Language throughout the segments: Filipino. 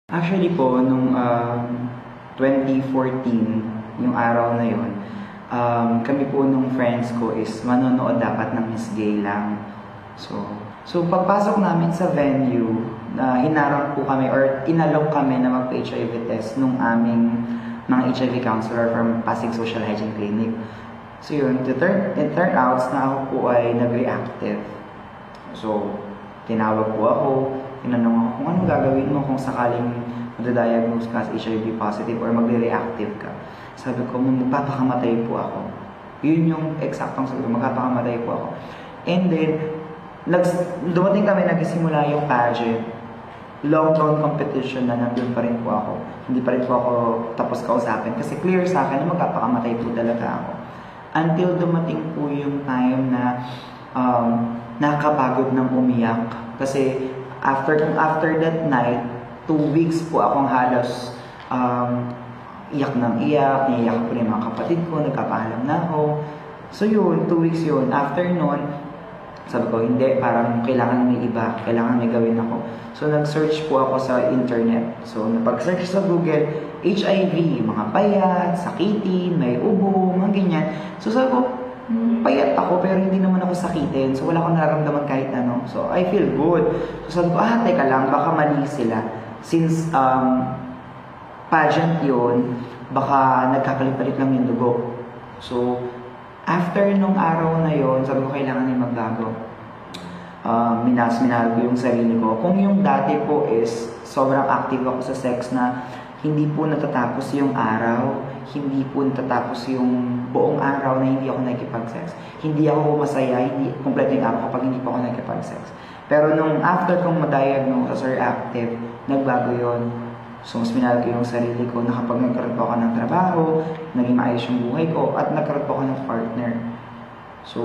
Actually po, nung 2014, yung araw na yun, kami po nung friends ko is manonood dapat ng Miss Gay lang. So pagpasok namin sa venue, hinarang po kami or inalok kami na magpa-HIV test nung aming mga HIV counselor from Pasig Social Hygiene Clinic. So yun, it turned out na ako po ay nag-reactive. So, tinawag po ako, tinanong ako kung ano gagawin mo kung sakaling madadiagnose ka as HIV positive or magre-reactive ka. Sabi ko, magpapakamatay po ako. Yun yung eksaktong sabi ko, magpapakamatay po ako. And then, dumating kami, nagsimula yung pageant. Long gown competition na nandun pa rin po ako. Hindi pa rin po ako tapos kausapin kasi clear sa akin na magpapakamatay po talaga ako. Until dumating po yung time na nakakapagod ng umiyak. Kasi after that night, 2 weeks po akong halos iyak ng iyak, naiyak po yung mga kapatid ko, nagkapaalam na ako. So yun, 2 weeks yun. After nun, sabi ko, hindi, parang kailangan may iba, kailangan may gawin ako. So nag-search po ako sa internet. So napag-search sa Google, HIV, mga payat, sakitin, may ubo, mga ganyan. So sabi ko, payat ako pero hindi naman ako sakitin. So wala akong nararamdaman kahit ano. So I feel good. So sabi ko, teka lang, baka mali sila. Since pageant yun, baka nagkakalit-palit lang yung dugo. So after nung araw na yon, sabi ko kailangan ay magbago. Minahal ko yung sarili ko. Kung yung dati po is sobrang active ako sa sex na hindi po natatapos yung araw, hindi po natatapos yung buong araw na hindi ako nakikipag-sex. Hindi ako masaya, hindi kompleto yung araw kapag hindi po ako nakikipag-sex. Pero nung after kong ma-diagnose or active, nagbago yon. So, mas minahal ko yung sarili ko na kapag nagkaroon po ako ng trabaho, naging maayos yung buhay ko, at nagkaroon po ako ng partner. So,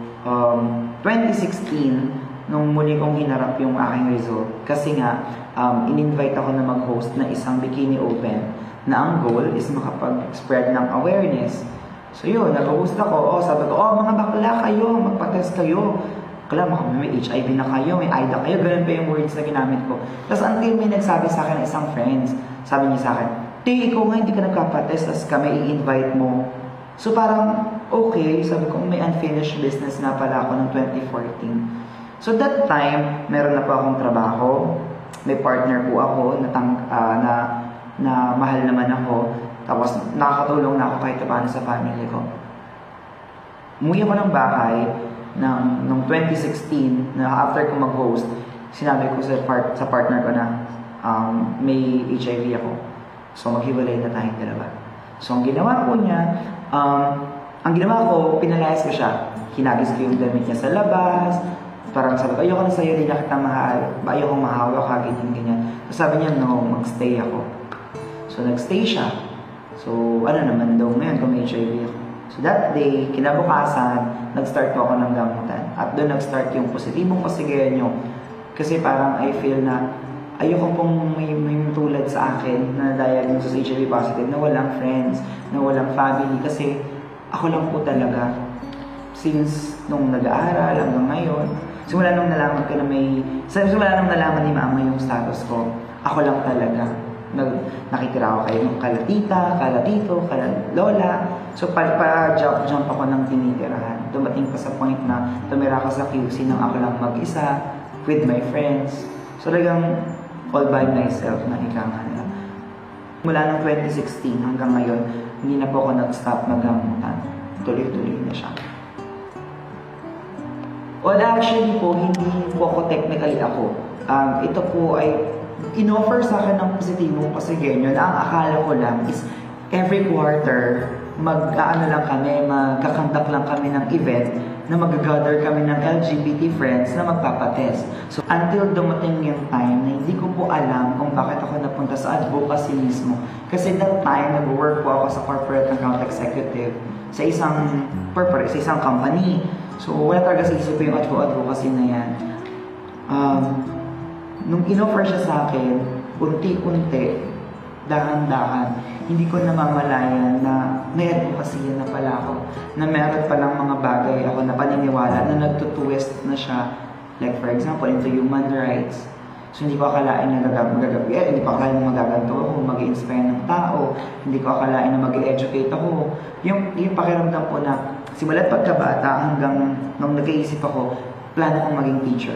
2016, nung muli kong hinarap yung aking result, kasi nga, in-invite ako na mag-host na isang bikini open, na ang goal is makapag-spread ng awareness. So yun, nag-host ako, sabi ko, mga bakla kayo, magpa-test kayo. Kala mo, may HIV na kayo, may AIDA kayo, ganun pa yung words na ginamit ko. Tapos until may nagsabi sa akin ng isang friends, sabi niya sa akin, ikaw nga hindi ka nagpapatest, tapos kami i-invite mo. So parang, okay, sabi ko, may unfinished business na pala ako ng 2014. So that time, meron na po akong trabaho, may partner po ako na mahal naman ako, tapos nakakatulong na ako kahit paano sa family ko. Umuwi ako ng bahay, noong 2016, na after ko mag-host, sinabi ko sa partner ko na may HIV ako. So maghiwalay na tayong dalawa. So ang ginawa ko niya, pinalayas ko siya. Hinagis ko yung damit niya sa labas. Parang sabi ko, ayoko na sa'yo, di na kita mahal. Ayoko mahawak ka, ganyan. So sabi niya, no, magstay ako. So nagstay siya. So ano naman daw ngayon kung may HIV ako. So that day, kinabukasan, nag-start po ako ng gamutan. At doon nag-start yung positibong pasigayan. Kasi parang I feel na ayoko pong may tulad sa akin na diagnosis HIV positive, na walang friends, na walang family. Kasi ako lang po talaga. Since nung nag-aaral hanggang ngayon, simula nung nalaman ni mama yung status ko, ako lang talaga. Nakitira ako kayo ng kala tita, kala tito, kala lola. So pa-jump ako ng tinitirahan. Dumating pa sa point na tumira ako sa QC nang ako lang mag-isa with my friends. So talagang all by myself na ikaw. Mula ng 2016 hanggang ngayon, hindi na po ako nag-stop magamutan. Tuloy-tuloy na siya. Well, actually po, hindi po ako technically ako. Ito po ay in-offer sa akin ng positibong pasigenyo na ang akala ko lang is every quarter magkakandak lang kami ng event na mag-gather kami ng LGBT friends na magpapatest. So until dumating yung time na hindi ko po alam kung bakit ako napunta sa advocacy mismo. Kasi that time, nag-work po ako sa corporate account executive sa isang company. So wala talaga sa isip ko yung advocacy na yan. Nung in-offer siya sa akin, unti-unti, dahan-dahan, hindi ko namamalayan na may advocacy na pala ako. Na meron palang mga bagay ako na paniniwala na nagtutwist na siya. Like for example, into human rights. So hindi ko akalain na hindi ko akalain na magaganto ako, mag-i-inspire ng tao, hindi ko akalain na mag-educate ako. Yung pakiramdam ko na simula't pagkabata hanggang nung nag-iisip ako, plano kong maging teacher.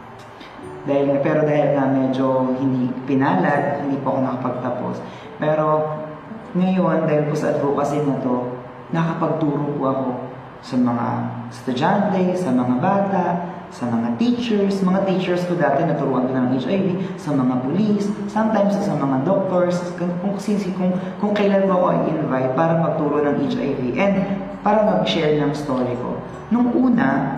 Pero dahil nga medyo hindi pinalad, hindi po ako nakapagtapos. Pero ngayon, dahil po sa advocacy na to, nakapagturo po ako sa mga estudyante, sa mga bata, sa mga teachers. Mga teachers ko dati naturuan ko ng HIV, sa mga police, sometimes sa mga doctors, kung kailan mo ako i-invite para magturo ng HIV and para mag-share ng story ko. Nung una,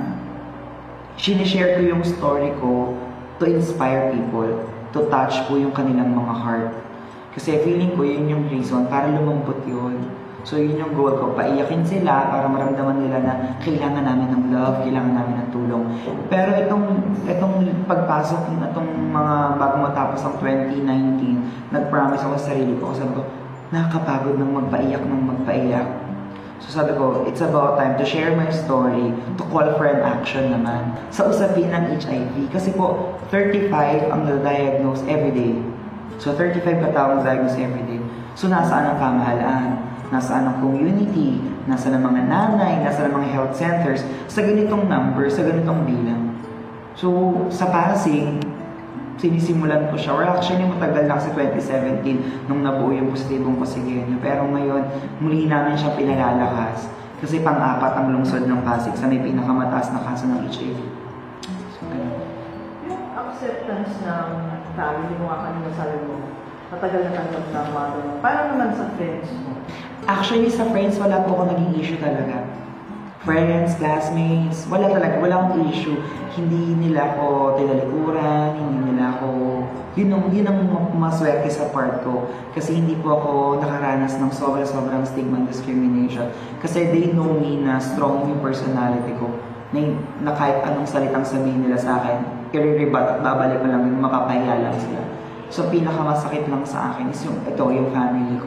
sinishare ko yung story ko to inspire people, to touch po yung kanilang mga heart. Kasi feeling ko yun yung reason para lumambot yun. So yun yung goal ko, paiyakin sila para maramdaman nila na kailangan namin ng love, kailangan namin ng tulong. Pero itong pagpasok itong mga bago matapos ang 2019, nag-promise ako sa sarili ko, sabi ko, nakakapagod ng magpaiyak. So sabi ko, it's about time to share my story, to call for an action naman sa usapin ng HIV. Kasi po, 35 ang na-diagnose everyday. So 35 katawang na-diagnose everyday. So nasaan ang pamahalaan? Nasaan ang community? Nasaan ang mga nanay? Nasaan ang mga health centers? Sa ganitong number, sa ganitong bilang. So sa Pasig, sinisimulan ko siya. Or actually, matagal na kasi 2017 nung nabuo yung positibong Pasigueño. Pero ngayon, muli namin siya pinalalakas. Kasi pang-apat ang lungsod ng Pasig sa may pinakamataas na kaso ng HIV. So, yung acceptance ng family mo, kanina sabi mo, matagal na tanggap ng mother mo. Paano naman sa friends mo? Actually, sa friends, wala po ako naging issue talaga. Friends, classmates, wala akong issue. Hindi nila ako tinalikuran, hindi nila ako, yun ang maswerte sa part ko. Kasi hindi po ako nakaranas ng sobrang stigma and discrimination. Kasi they know me na strong yung personality ko. Na kahit anong salitang sabihin nila sa akin, i-rebat at babalik ko lang yun, makapahiya lang sila. So pinakamasakit lang sa akin is yung family ko.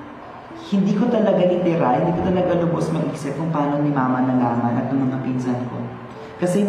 Hindi ko talaga literal, hindi ko talaga lubos mag-isip kung paano ni mama nalaman at ng mga pinsan ko. Kasi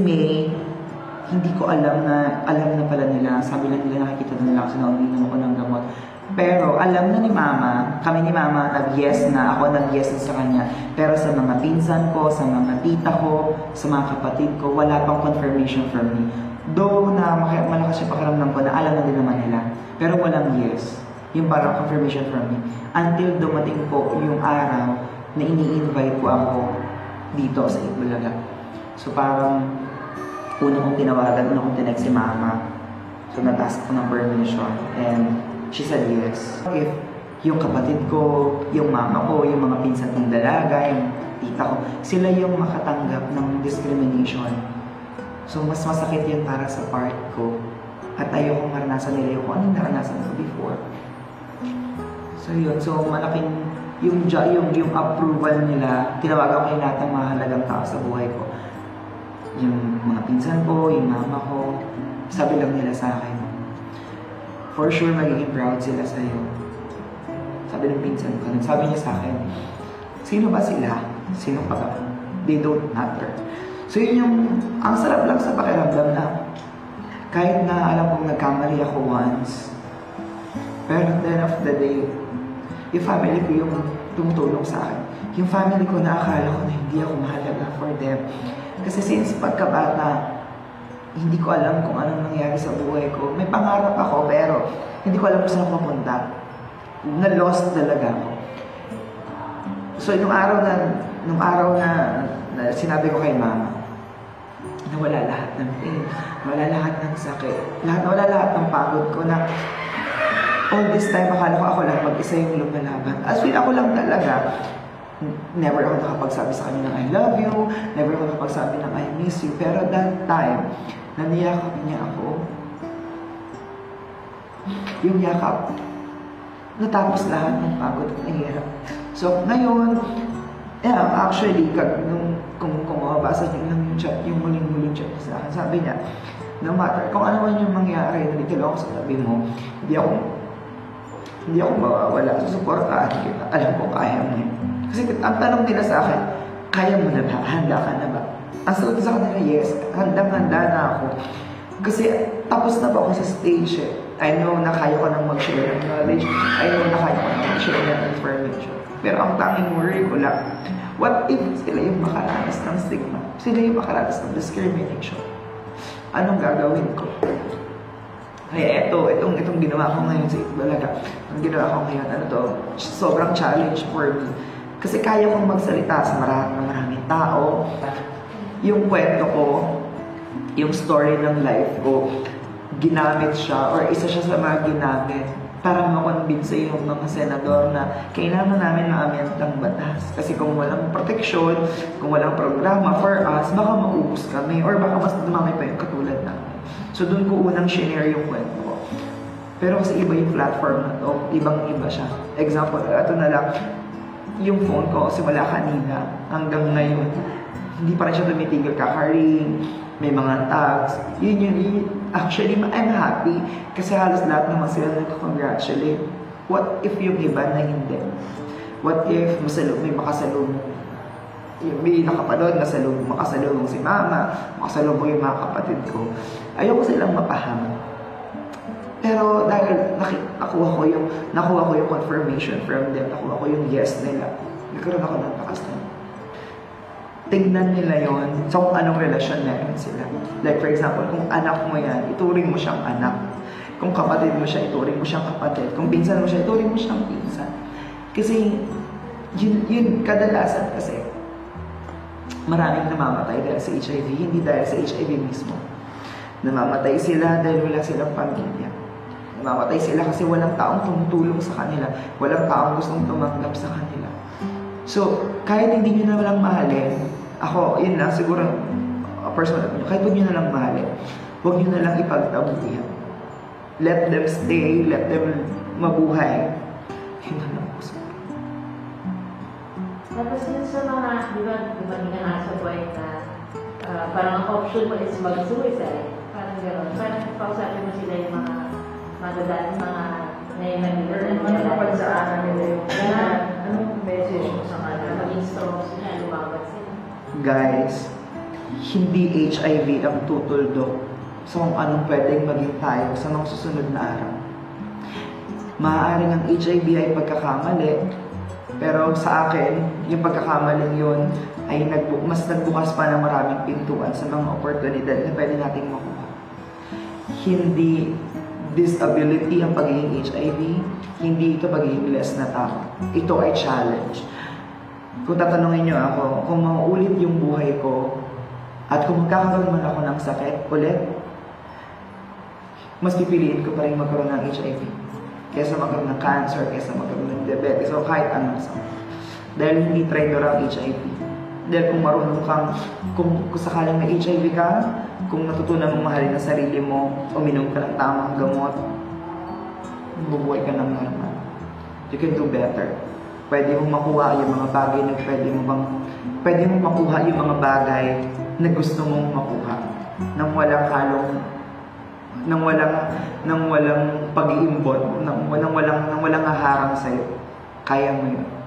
hindi ko alam na pala nila, sabi lang nila nakikita na nila kasi nauminom ako ng gamot. Pero alam na ni mama, kami ni mama nag-yes na, ako nag-yes na sa kanya. Pero sa mga pinsan ko, sa mga tita ko, sa mga kapatid ko, wala pang confirmation from me. Though na malakas yung pakiramdam ko na alam na din naman nila, pero walang yes. Yung parang confirmation from me. Until dumating po yung araw na ini-invite po ako dito sa Itbulaga. So parang una kong tinawagan, una kong tinext si mama. So nag-ask ko ng permission and she said yes. If yung kapatid ko, yung mama ko, yung mga pinsan kong dalaga, yung tita ko, sila yung makatanggap ng discrimination. So mas masakit yun para sa part ko. At ayokong maranasan nila yung kung anong naranasan ko before. So yun, so malaking yung approval nila, tinawagan ko yung lahat ng mahalagang tao sa buhay ko. Yung mga pinsan ko, yung mama ko, sabi lang nila sa akin, for sure magiging proud sila sa'yo. Sabi ng pinsan ko, sabi niya sa akin, sino ba sila? Sino pa ba? They don't matter. So yun yung, ang sarap lang sa pakiramdam na kahit na alam kong nagkamali ako once, pero at the end of the day, yung family ko yung tumutulong sa akin. Yung family ko na akala ko na hindi ako mahalaga for them. Kasi since pagkabata, hindi ko alam kung anong nangyari sa buhay ko. May pangarap ako pero hindi ko alam kung saan ako mapunta. Na-lost talaga ako. So nung araw na sinabi ko kay mama, nawala lahat ng pain, nawala lahat ng sakit, nawala lahat ng pagod ko na all this time, akala ko ako lang mag-isa yung lumalaban. As in, ako lang talaga. Never ako nakapagsabi sa kanya ng I love you, never ako nakapagsabi ng I miss you. Pero that time, naniyakap niya ako. Yung yakap, natapos lahat ng pagod at hirap. So, ngayon, actually, kung mababasa niyo lang yung chat, yung muling chat sa akin, sabi niya, no matter, kung ano man yung mangyari, nandito lang ako sa tabi mo, hindi ako mawawala. Susuportahan kita. Alam ko, kaya mo yun. Kasi ang tanong nila sa akin, kaya mo na ba? Handa ka na ba? Ang sagot sa kanila, yes. Handang-handa na ako. Kasi tapos na ba ako sa stage eh. I know na kaya ko nang mag-share ng knowledge. I know na kaya ko nang mag-share ng information. Pero ang tanging worry ko lang, what if sila yung makaranas ng stigma? Sila yung makaranas ng discrimination? Anong gagawin ko? Kaya itong ginawa ko ngayon sa Itbalaga, ang ginawa ko ngayon, sobrang challenge for me. Kasi kaya kong magsalita sa maraming tao. Yung kwento ko, yung story ng life ko, ginamit siya, or isa siya sa mga ginamit para makonbinse yung mga senador na kailangan namin maamend ng batas. Kasi kung walang proteksyon, kung walang programa for us, baka maubos kami, or baka mas dumami pa yung katulad namin. So doon ko unang share yung kwento ko. Pero kasi iba yung platform na to, ibang-iba siya. Example, ito na lang, yung phone ko, simula kanina hanggang ngayon, hindi pa rin siya tumitigil kakaring, may mga tags. Yun. Actually, I'm happy kasi halos lahat naman sila nag-congratulate. What if yung iba na hindi? What if may makasalubong? May nakapanood na makasalubong si mama, makasalubong yung mga kapatid ko. Ayoko silang mapahamak. Pero dahil nakuha ko yung confirmation from them, nakuha ko yung yes nila, nagkaroon ako ng lakas na. Tingnan nila yon sa kung anong relasyon meron sila. Like for example, kung anak mo yan, ituring mo siyang anak. Kung kapatid mo siya, ituring mo siyang kapatid. Kung pinsan mo siya, ituring mo siyang pinsan. Kasi yun kadalasan kasi maraming namamatay dahil sa HIV, hindi dahil sa HIV mismo. Namamatay sila dahil wala silang pamilya. Namamatay sila kasi walang taong tumutulong sa kanila. Walang taong gustong tumanggap sa kanila. So, kahit hindi nyo na lang mahalin, ako, yun lang, siguro, personal opinion, kahit huwag nyo na lang mahalin, huwag nyo na lang ipagtabuyan. Let them stay, let them mabuhay. Yun na lang po siguro. Tapos yun sa mga, di ba hindi ka nasa point na parang ang option mo is mag-suicide. Parang gano'n. Parang pausapin mo sila yung mga magagaling mga naimanila. Ano napagsaanan nila yung anong message mo sa kanila? Maging strong sila, lumabas sila. Guys, hindi HIV ang tutuldok sa kung anong pwedeng maging tayo sa mga susunod na araw. Maaaring ang HIV ay pagkakamali, pero sa akin, yung pagkakamaling yun ay mas nagbukas pa ng maraming pintuan sa mga oportunidad na pwede nating makuha. Hindi disability ang pagiging HIV, hindi ito pagiging less na tao. Ito ay challenge. Kung tatanungin nyo ako, kung mauulit yung buhay ko, at kung magkakaroon man ako ng sakit ulit, mas pipiliin ko pa rin magkaroon ng HIV. Kesa magkaroon ng cancer, kesa magkaroon ng diabetes, o kahit anong sakit. Dahil hindi traitor ang HIV. Dahil kung marunong kang, kung sakaling may HIV ka, kung natutunan mong mahalin ang sarili mo, uminom ka ng tamang gamot, bubuhay ka ng normal. You can do better. Pwede mong makuha yung mga bagay na pwede mong makuha yung mga bagay na gusto mong makuha nang walang pag-iimbot, nang walang haharang sa'yo. Kaya mo yun.